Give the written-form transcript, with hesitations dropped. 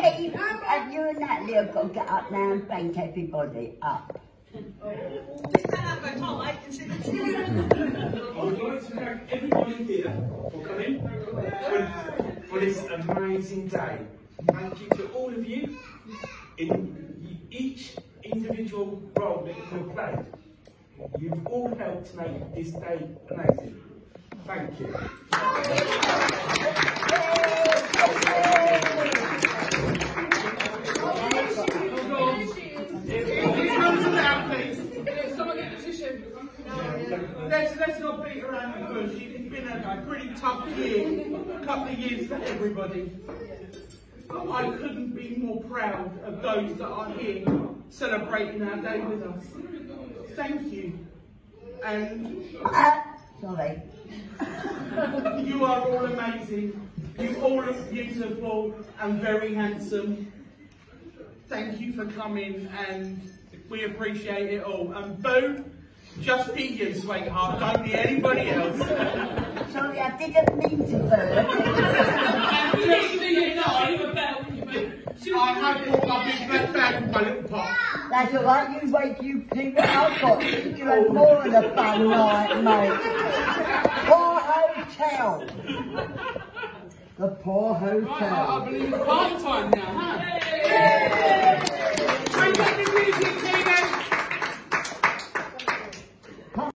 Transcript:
Keith, and you and Natalie have got to get up now and thank everybody. Up. Just stand up and Tom, I can see the team. I would like to thank everybody here for coming for this amazing day. Thank you to all of you in each individual role that you have played. You've all helped to make this day amazing. Thank you. Someone get a tissue. Let's not beat around the bush. It's been a pretty tough year, couple of years for everybody. But I couldn't be more proud of those that are here celebrating our day with us. Thank you. And Sorry. you are all amazing. You all look beautiful and very handsome. Thank you for coming, and we appreciate it all. And Boo, just be you, sweetheart. Don't be anybody else. Sorry, I didn't mean to burn. I have thought I've been blessed back with my little pot. That's all right, you wait, you see what I've got. You had more of a fun night, mate. Poor hotel. The poor hotel. I believe it's part time now, huh?